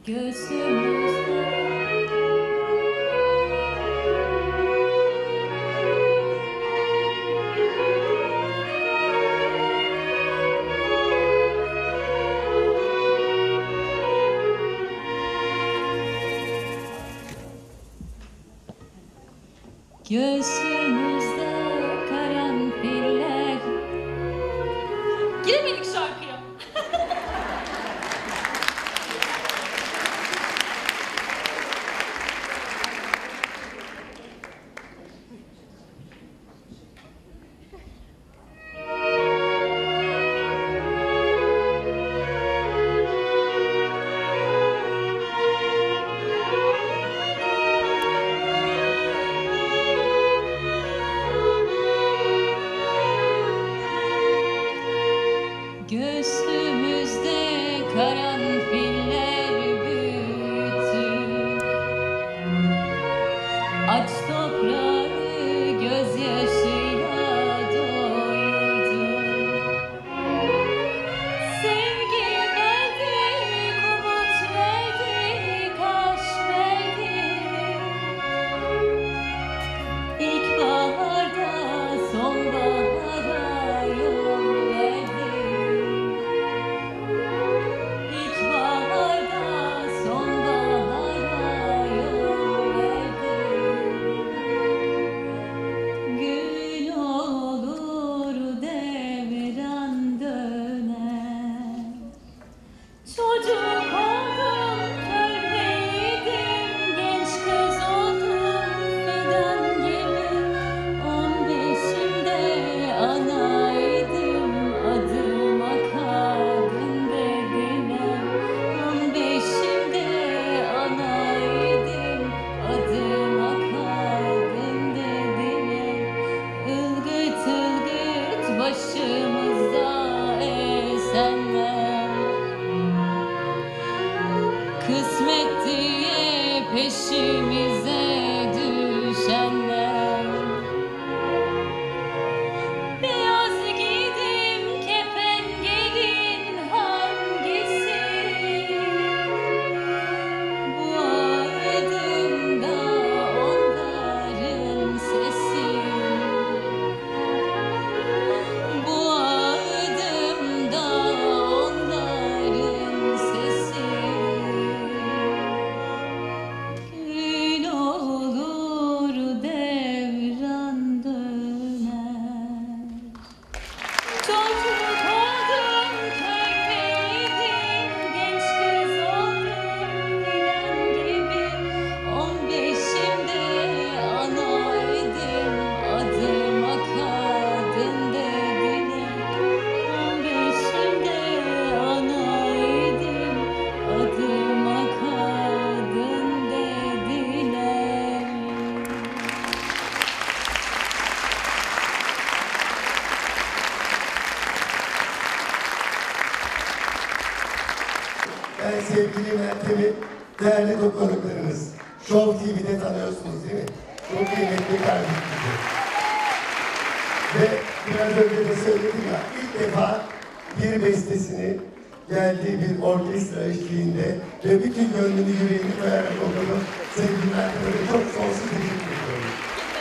Göğsümüzde karanfiller. Giremedik şarkıya. Göğsümüzde karanfiller büyüttü. Aç toprağı gözyaşıyla doyurdu. Sevgi verdik, umut verdik, aşk verdik. İlkbaharda sonbahara yol verdik. Gün olur devran döner. Çocuk oldum, körpeydim, genç kız oldum, fidan gibi. 15'imde anaydım, adıma kadın dediler. 15'imde anaydım, adıma kadın dediler. Ilgıt ılgıt başımızda esenler. Kısmet diye peşimize düşenler. Beyaz giydim, kefen gelin hangisi? Bu ardımda onların sesi. Bu ardımda onların sesi. Gün olur devran döner. Çocuk oldum, körpeydim, genç kız oldum, fidan gibi. 15'imde anaydım, adıma kadın dediler. 15'imde anaydım, adıma kadın dediler. Ben sevgili Meltem'i, değerli doktorlarınız, Show TV'de tanıyorsunuz değil mi? Çok kıymetli kardeşimdi. Ve biraz önce de söyledim ya, ilk defa bir bestesini geldiği bir orkestra eşliğinde ve bütün gönlünü yüreğini koyarak okudu. Sevgili Meltem'e çok sonsuz teşekkür ediyorum.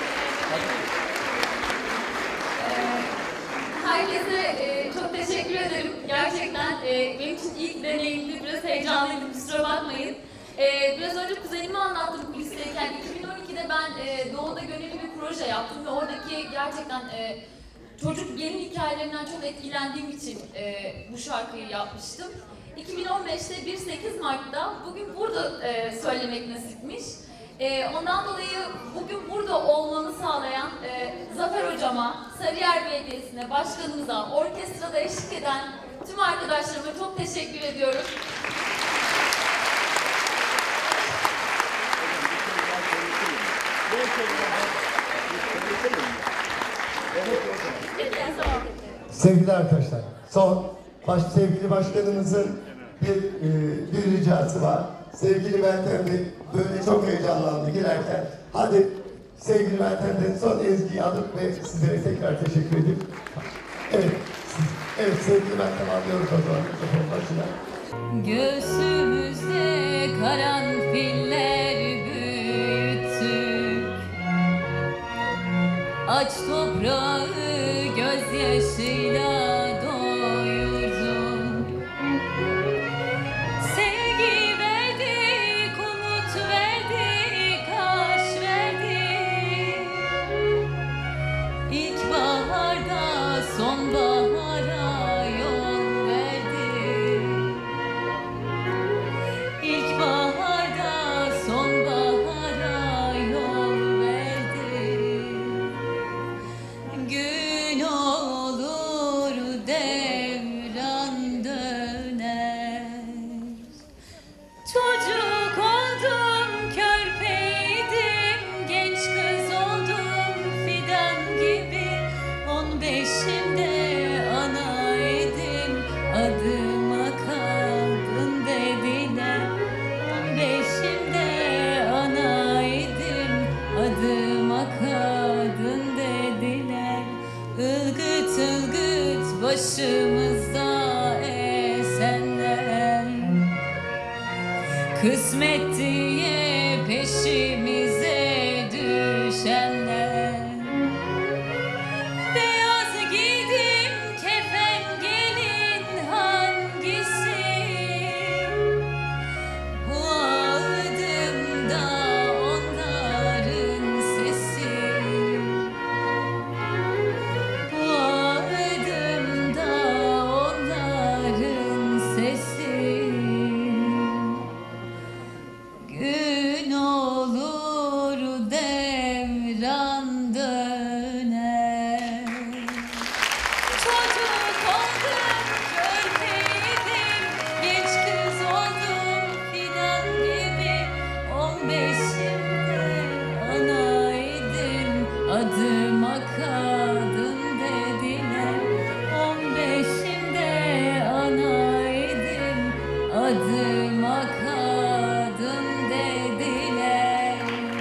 Herkese çok teşekkür ederim. Gerçekten benim için ilk deneyimdi. Biraz heyecanlıydım. Kusura bakmayın. Biraz önce kuzenimi anlattım kulisteyken. 2012'de ben Doğu'da gönüllü bir proje yaptım ve oradaki gerçekten çocuk gelin hikayelerinden çok etkilendiğim için bu şarkıyı yapmıştım. 2015'te 1-8 Mart'ta bugün burada söylemek nasipmiş. Ondan dolayı bugün burada olmamı sağlayan Zafer Hocama, Sarıyer Belediyesi'ne, başkanımıza, orkestrada eşlik eden tüm arkadaşlarıma çok teşekkür ediyorum. Sevgili arkadaşlar, sevgili başkanımızın bir ricası var. Sevgili Meltem Bey böyle çok heyecanlandı girerken. Hadi sevgili Meltem'den son ezgiyi alıp ve sizlere tekrar teşekkür edip. Evet sevgili Meltem alıyoruz o zaman mikrofon başına. Göğsümüzde karanfiller büyüttük. Aç toprağı gözyaşıyla doyurdum. Sevgi verdik, umut verdik, aşk verdik. İlkbaharda sonbahara yol verdik. İlkbaharda sonbahara yol verdik. Gün olur devran döner. Çocuk oldum, körpeydim, genç kız oldum fidan gibi. 15'imde anaydım, adıma kaldın dediler. 15'imde anaydım, adıma kaldın dediler. Ilgıt ılgıt başımızda esenler, kısmet diye peşimize düşenler. Beyaz giydim kefen gelin hangisi? Bu ağıdımda onların sesi. Bu ağıdımda onların sesi. Gün olur devran döner. Çocuk oldum, körpeydim, genç kız oldum fidan gibi. 15'imde anaydım, adıma kadın dediler. 15'imde anaydım, adıma kadın dediler.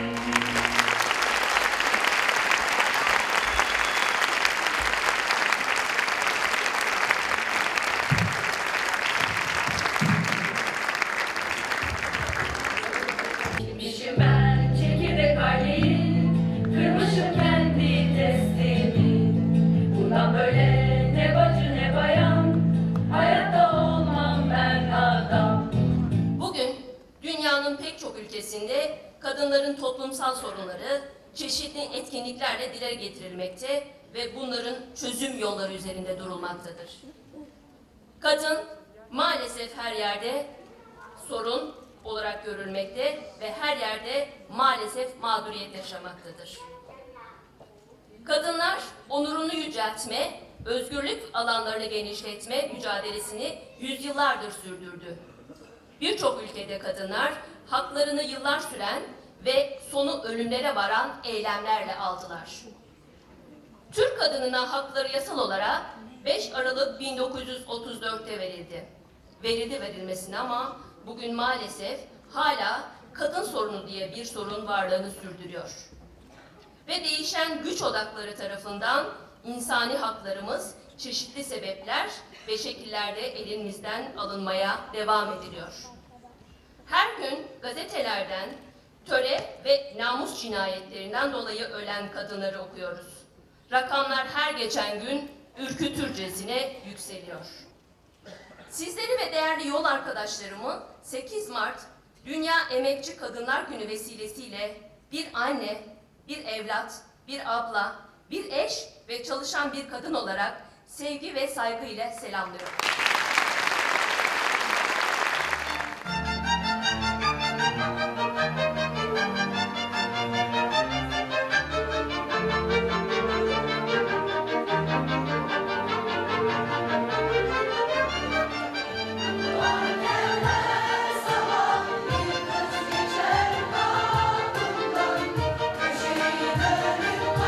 Gitmişim ben çekirdek aileyi, kırmışım kendi testimi. Bundan böyle ne bacı ne bayan, hayatta olmam ben adam. Bugün dünyanın pek çok ülkesinde kadınların toplumsal sorunları çeşitli etkinliklerle dile getirilmekte ve bunların çözüm yolları üzerinde durulmaktadır. Kadın maalesef her yerde sorun olarak görülmekte ve her yerde maalesef mağduriyet yaşamaktadır. Kadınlar onurunu yüceltme, özgürlük alanlarını genişletme mücadelesini yüzyıllardır sürdürdü. Birçok ülkede kadınlar haklarını yıllar süren ve sonu ölümlere varan eylemlerle aldılar. Türk kadınına hakları yasal olarak 5 Aralık 1934'te verildi. Verilmesine ama bugün maalesef hala kadın sorunu diye bir sorun varlığını sürdürüyor. Ve değişen güç odakları tarafından insani haklarımız çeşitli sebepler ve şekillerde elimizden alınmaya devam ediliyor. Her gün gazetelerden töre ve namus cinayetlerinden dolayı ölen kadınları okuyoruz. Rakamlar her geçen gün ürkütürcesine yükseliyor. Sizleri ve değerli yol arkadaşlarımı 8 Mart Dünya Emekçi Kadınlar Günü vesilesiyle bir anne, bir evlat, bir abla, bir eş ve çalışan bir kadın olarak sevgi ve saygıyla selamlıyorum.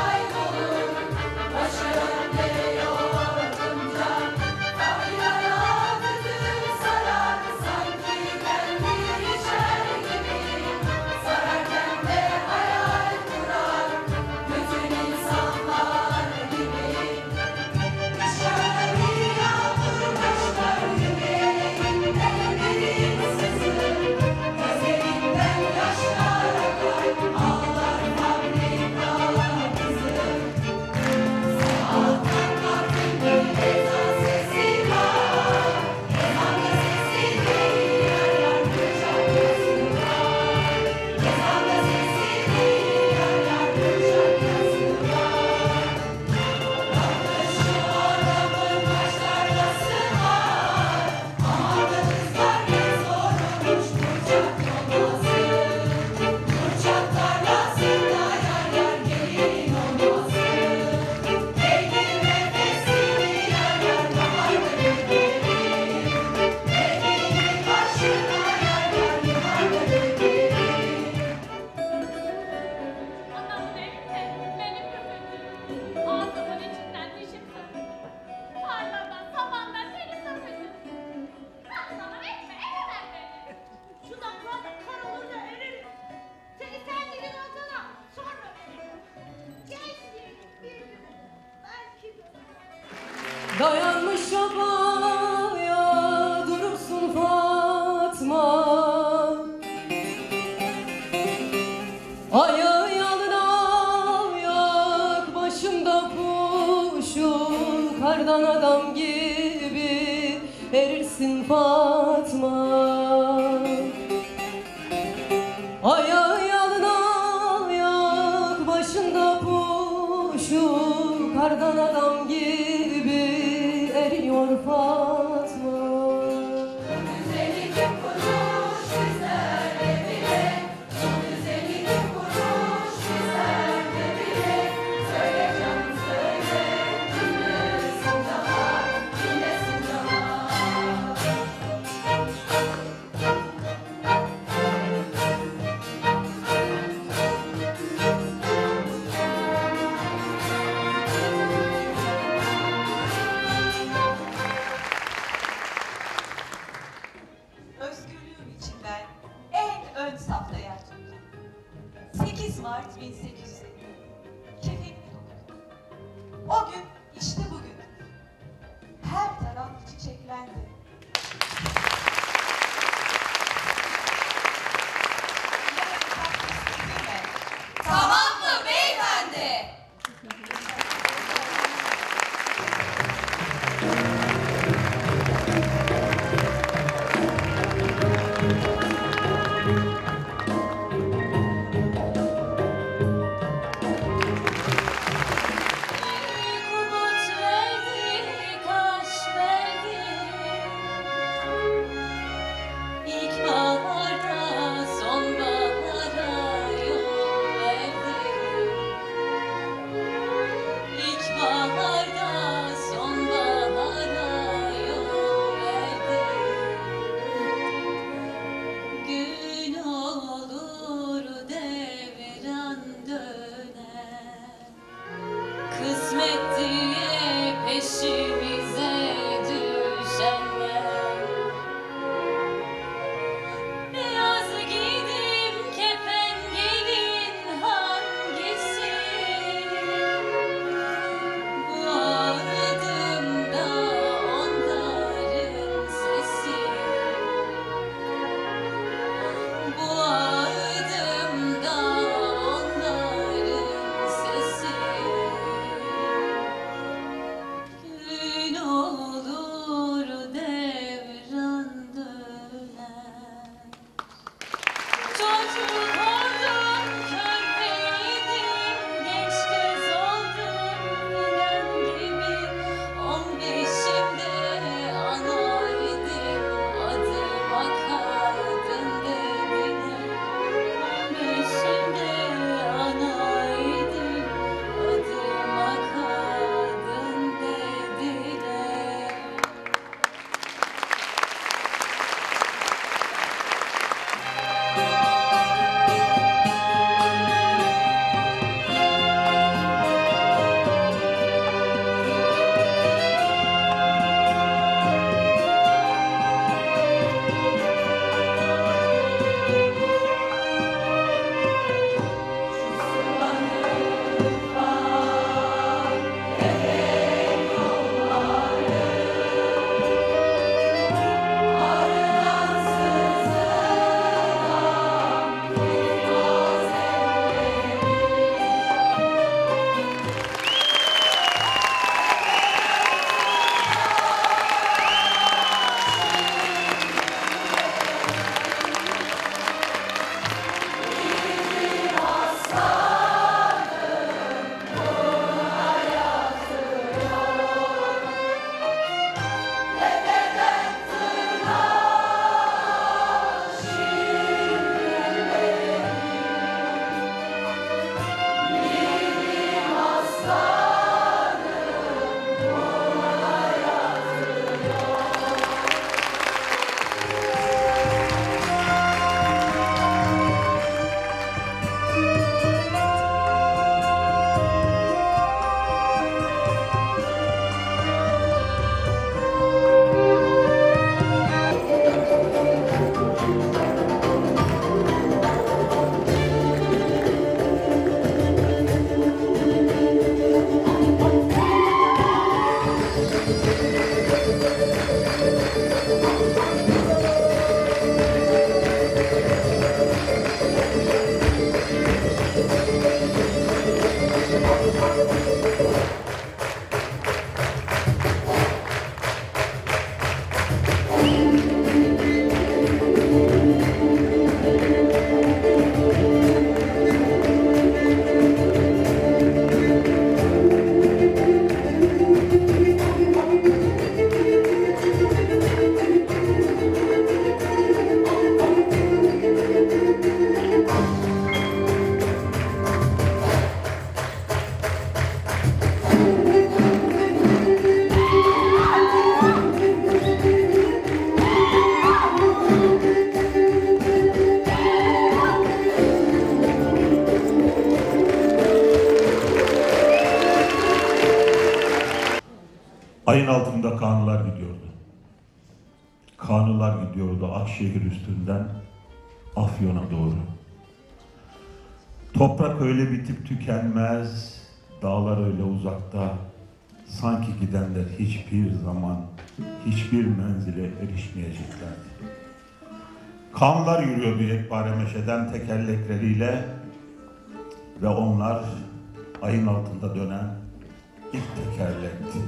Başım değiyor Fatma. Ayağı yalın ayak, başında puşu, kardan adam gibi eriyor Fatma. Güzeli kim kurmuş bizlerde bile, güzeli kim kurmuş bizlerde bile. Söyle canım söyle, dinlesin daha, dinlesin daha. Ayın altında kanılar gidiyordu. Kanılar gidiyordu Akşehir üstünden Afyon'a doğru. Toprak öyle bitip tükenmez, dağlar öyle uzakta. Sanki gidenler hiçbir zaman, hiçbir menzile erişmeyeceklerdi. Kanlar yürüyordu yekpare meşeden tekerlekleriyle ve onlar ayın altında dönen ilk tekerlekti.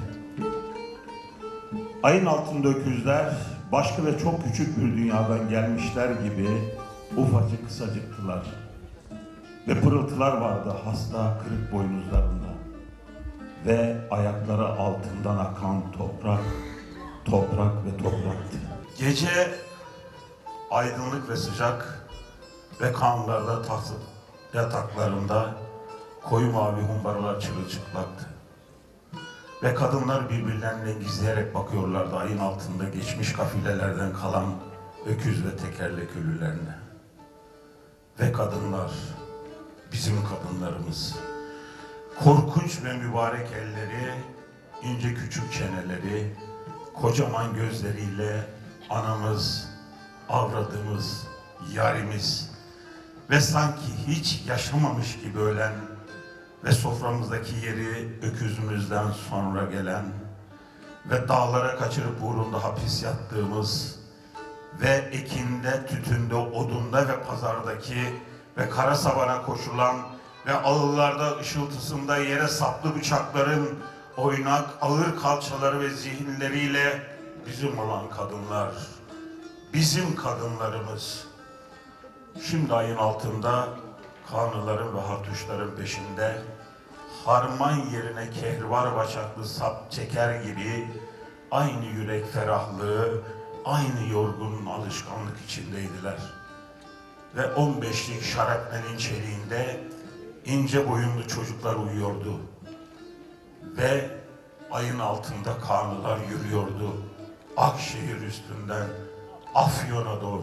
Ayın altında öküzler başka ve çok küçük bir dünyadan gelmişler gibi ufacık kısacıktılar. Ve pırıltılar vardı hasta kırık boynuzlarında. Ve ayakları altından akan toprak, toprak ve topraktı. Gece aydınlık ve sıcak ve kanlarda tahsil yataklarında koyu mavi humbarlar çırılçıplaktı. Ve kadınlar birbirlerine gizleyerek bakıyorlardı ayın altında geçmiş kafilelerden kalan öküz ve tekerlek ölülerine. Ve kadınlar, bizim kadınlarımız, korkunç ve mübarek elleri, ince küçük çeneleri, kocaman gözleriyle anamız, avradımız, yarimiz ve sanki hiç yaşamamış gibi ölen ve soframızdaki yeri öküzümüzden sonra gelen ve dağlara kaçırıp uğrunda hapis yattığımız ve ekinde, tütünde, odunda ve pazardaki ve kara sabana koşulan ve ağıllarda ışıltısında yere saplı bıçakların oynak, ağır kalçaları ve zihinleriyle bizim olan kadınlar, bizim kadınlarımız. Şimdi ayın altında kanıların ve hartuşların peşinde harman yerine kehribar başaklı sap çeker gibi aynı yürek ferahlığı, aynı yorgun alışkanlık içindeydiler. Ve 15'lik şarapnelin çeliğinde ince boyunlu çocuklar uyuyordu. Ve ayın altında kanılar yürüyordu Akşehir üstünden Afyon'a doğru.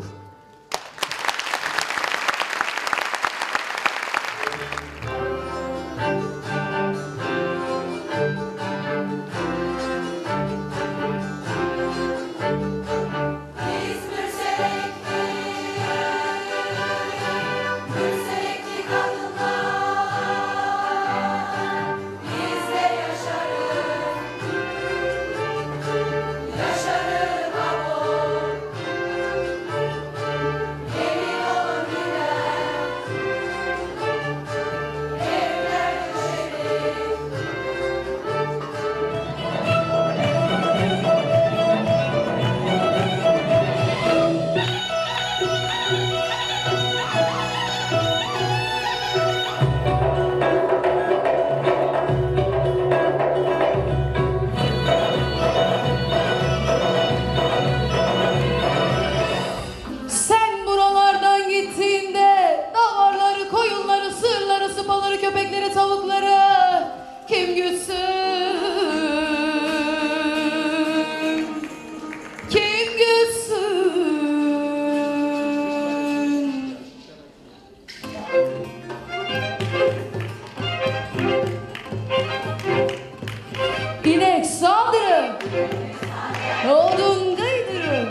İnek saldırın, odun kaydırın,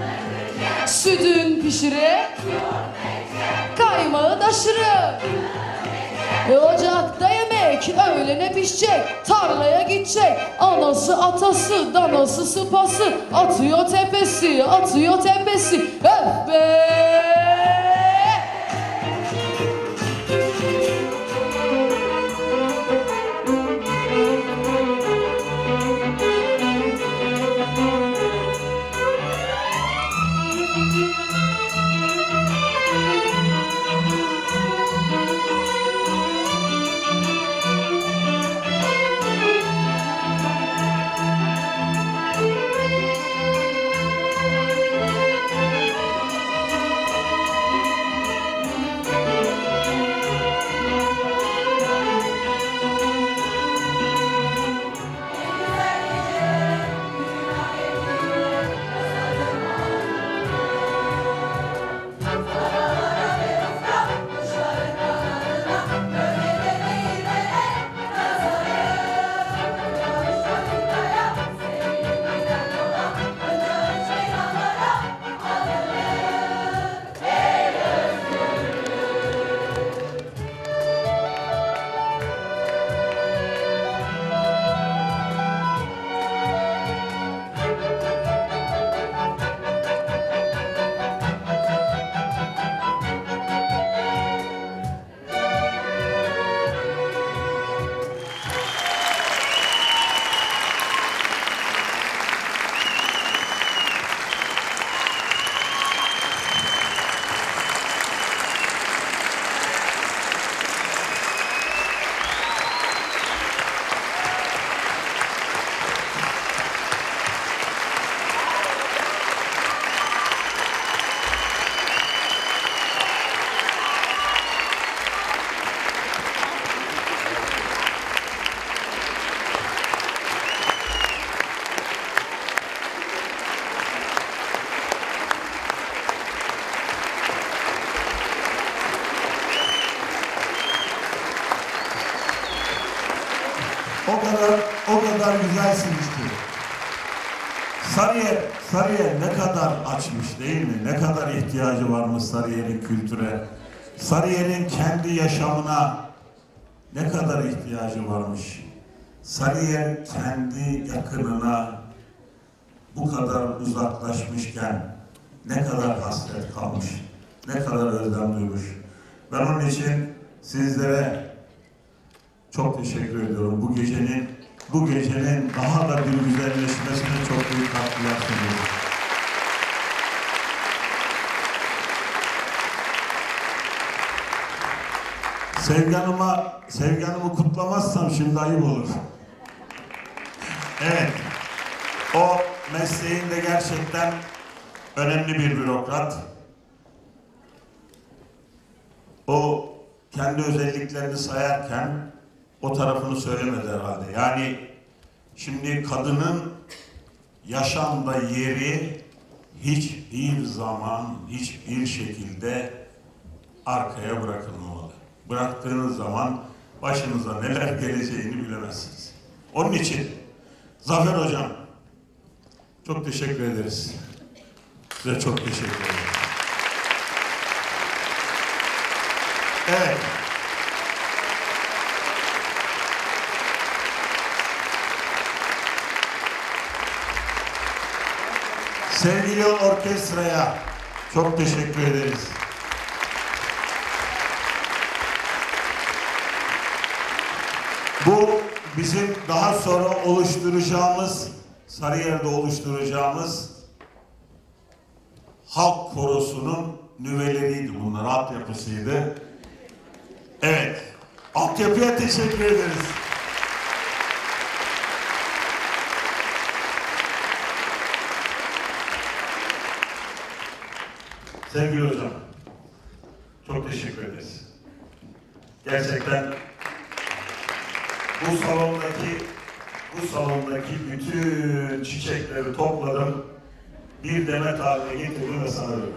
sütün pişire, kaymağı taşırın. Ocakta yemek, öğlene pişecek, tarlaya gidecek. Anası, atası, danası, sıpası, atıyor tepesi, atıyor tepesi. Öf be! o kadar güzelsiniz ki. Sarıyer ne kadar açmış değil mi? Ne kadar ihtiyacı varmış Sarıyer'in kültüre. Sarıyer'in kendi yaşamına ne kadar ihtiyacı varmış. Sarıyer kendi yakınına bu kadar uzaklaşmışken ne kadar hasret kalmış, ne kadar özlem duymuş. Ben onun için sizlere çok teşekkür ediyorum. Bu gecenin daha da bir güzelleşmesine çok büyük katkılar sunuyorum. Sevgi Hanım'ı kutlamazsam şimdi ayıp olur. Evet, o mesleğinde gerçekten önemli bir bürokrat. O kendi özelliklerini sayarken o tarafını söylemedi herhalde. Yani şimdi kadının yaşamda yeri hiçbir zaman, hiçbir şekilde arkaya bırakılmamalı. Bıraktığınız zaman başınıza neler geleceğini bilemezsiniz. Onun için Zafer Hocam çok teşekkür ederiz. Size çok teşekkür ederim. Evet. Sevgili orkestraya çok teşekkür ederiz. Bu bizim daha sonra oluşturacağımız, Sarıyer'de oluşturacağımız halk korosunun nüveleriydi bunlar, altyapısıydı. Evet, altyapıya teşekkür ederiz. Sevgili hocam, çok teşekkür ederiz. Gerçekten bu salondaki bütün çiçekleri topladım, bir demet haline getirdim ve sana verdim.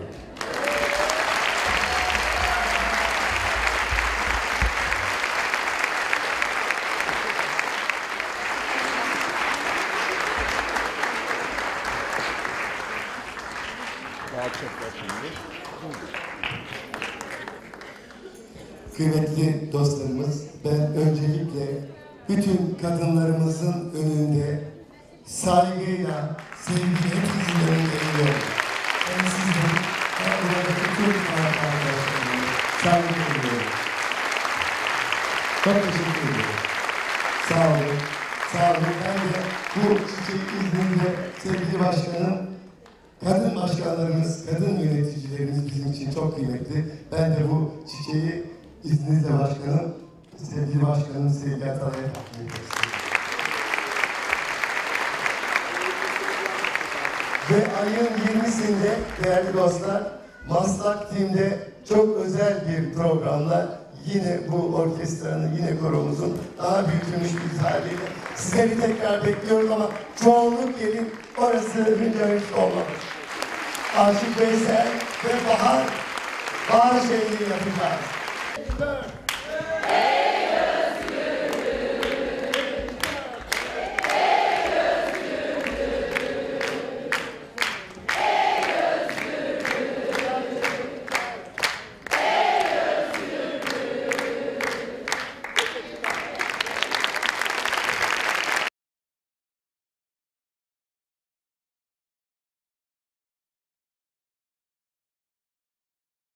Kıymetli dostlarımız, ben öncelikle bütün kadınlarımızın önünde saygıyla, sevgiyle hepinizin önünde eğiliyorum. Ben sizin, ben buradaki tüm arkadaşlarımı saygı ediyorum. Çok teşekkür ederim. Sağ olun. Sağ olun. Ben de bu çiçek izninde sevgili başkanım, kadın başkanlarımız, kadın yöneticilerimiz bizim için çok kıymetli. Ben de bu çiçeği izninizle başkanım, sevgili başkanım Sevgi Atalay'a takdim ediyoruz. Ve ayın 20'sinde değerli dostlar, Maslak Team'de çok özel bir programla yine bu orkestranın, yine koromuzun daha büyütülmüş bir haliyle sizleri tekrar bekliyorum ama çoğunluk gelin, orası Hüncar'ın olmalı. Aşık Veysel ve Bahar şehri yapacağız.